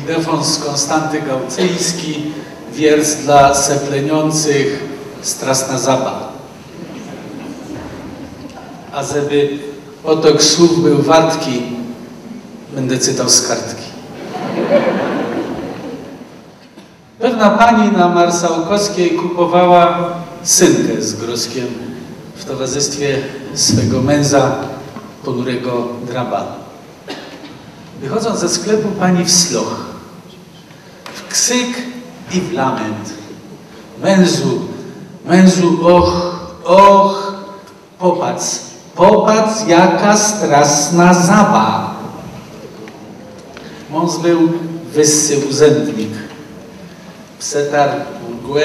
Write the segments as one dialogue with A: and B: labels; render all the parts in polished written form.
A: Ildefons Konstanty Gaucyjski, wiersz dla sepleniących Strasna Zaba. A żeby potok słów był wartki, będę czytał z kartki. Pewna pani na Marszałkowskiej kupowała synkę z groskiem w towarzystwie swego męża, ponurego draba. Wychodząc ze sklepu pani w sloch, w krzyk i w lament. Mężu, och, popatrz, jaka straszna zaba. Mąż był wyższy urzędnik. Przetarł mgłę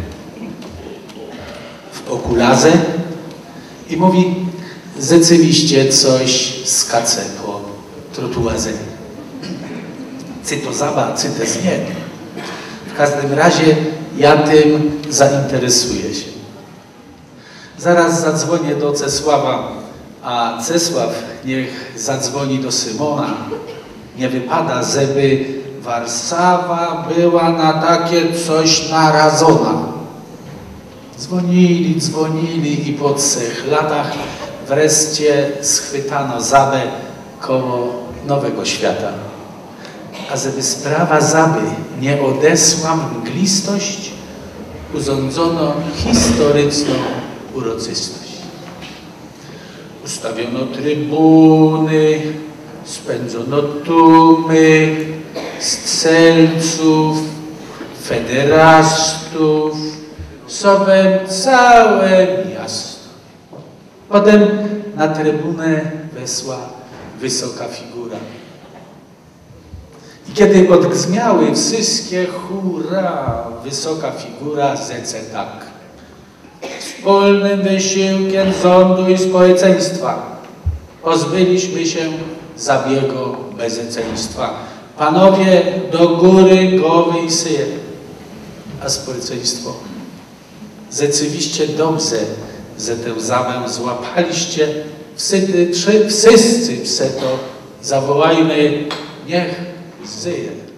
A: w okularze i mówi, rzeczywiście coś skacze po trotuarze. Czy to zaba, czy też nie. W każdym razie ja tym zainteresuję się. Zaraz zadzwonię do Czesława, a Czesław niech zadzwoni do Szymona. Nie wypada, żeby Warszawa była na takie coś narażona. Dzwonili i po 3 latach wreszcie schwytano zabę koło Nowego Świata. A żeby sprawa zaby nie odesła mglistość, urządzono historyczną uroczystość. Ustawiono trybuny, spędzono tłumy strzelców, federastów, słowem całe miasto. Potem na trybunę weszła wysoka figura. I kiedy odgrzmiały wszystkie hurra, wysoka figura rzecze tak. Wspólnym wysiłkiem rządu i społeczeństwa pozbyliśmy się zabiegu bezeceństwa. Panowie, do góry głowy i syje. A społeczeństwo, rzeczywiście dobrze, że tę zabę złapaliście. Wszyscy przeto zawołajmy, niech żyje.